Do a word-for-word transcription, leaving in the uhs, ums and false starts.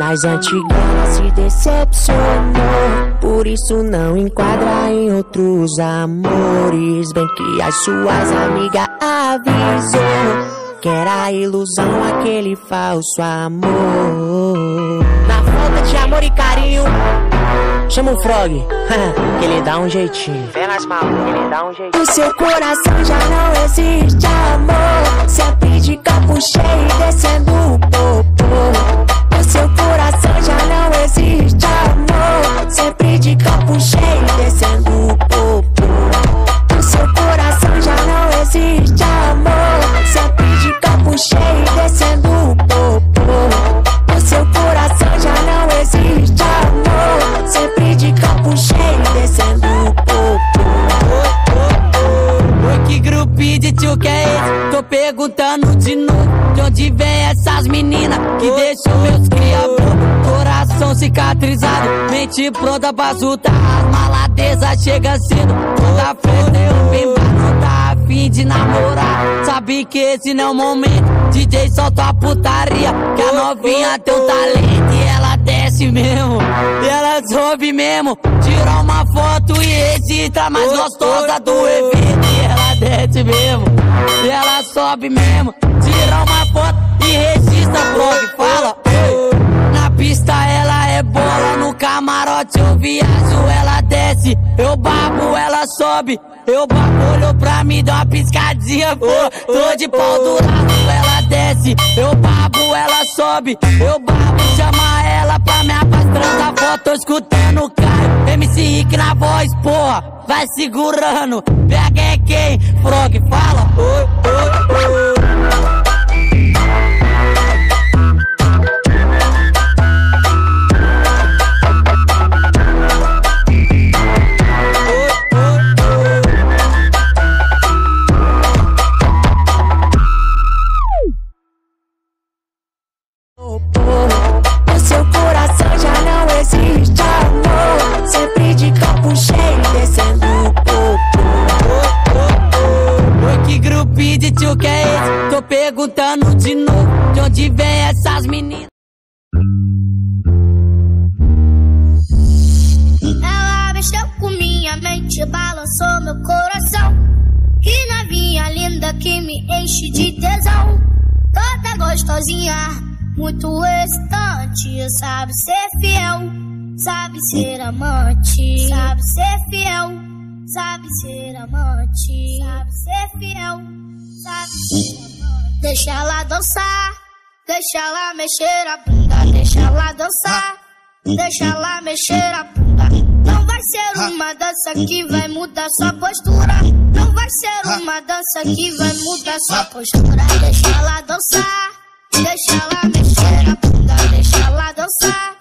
As antigas se decepcionou, por isso não enquadra em outros amores. Bem que as suas amigas avisou que era ilusão aquele falso amor. Na falta de amor e carinho, chama o Frog, que ele dá um jeitinho. Vem nas malas, que ele dá um jeitinho. No seu coração já não existe amor, sempre de copo cheio e descendo o popô. No seu coração já não existe amor, sempre de copo cheio e descendo o popô. No seu coração já não existe amor, sempre de copo cheio e descendo o popô. No seu coração já não existe amor, sempre de copo cheio e descendo o popô. Oi, que grupinho de tio que é esse? Tô perguntando de novo, de onde vem essas meninas que deixam meus criadores coração cicatrizado, mente pronta pra soltar. As maladezas chega cedo, toda festa eu venho pra não tá afim de namorar. Sabe que esse não é o momento, D J solta a putaria, que a novinha tem um talento e ela desce mesmo, e ela sobe mesmo. Tira uma foto e registra a mais gostosa do evento, e ela desce mesmo, e ela sobe mesmo. Tira uma foto e registra, Frog, fala. Na pista ela é bola, no camarote eu viajo, ela desce, eu babo, ela sobe. Eu babo, olhou pra mim, deu uma piscadinha, pô, tô de pau durado, ela desce. Eu babo, ela sobe, eu babo, chama ela pra me afastando a foto, tô escutando o Caio, M C Rick na voz, porra, vai segurando. Pega é quem? Frog, fala. Oi, oi, oi. No seu coração já não existe amor, sempre de copo cheio descendo o popô. Oi, que grupinho de tio que é esse? Tô perguntando de novo, de onde vem essas meninas? Ela mexeu com minha mente, balançou meu coração. Que novinha linda que me enche de tesão. Toda gostosinha, muito excitante, sabe ser fiel, sabe ser amante, sabe ser fiel, sabe ser amante, sabe ser fiel, sabe ser amante. Deixa ela dançar, deixa ela mexer a bunda, deixa ela dançar, deixa ela mexer a bunda. Não vai ser uma dança que vai mudar sua postura, não vai ser uma dança que vai mudar sua postura. Deixa ela dançar, deixa ela mexer a bunda, deixa ela dançar,